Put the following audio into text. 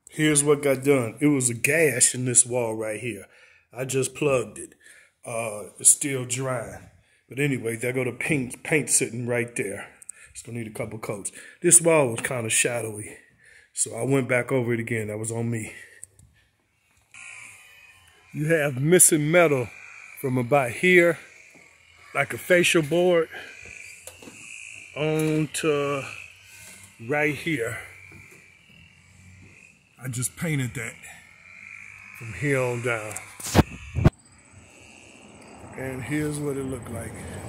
Here's what got done. It was a gash in this wall right here. I just plugged it. It's still drying. But anyway, there go the paint sitting right there. It's gonna need a couple coats. This wall was kind of shadowy, so I went back over it again. That was on me. You have missing metal from about here, like a facial board, on to right here. I just painted that from here on down. And here's what it looked like.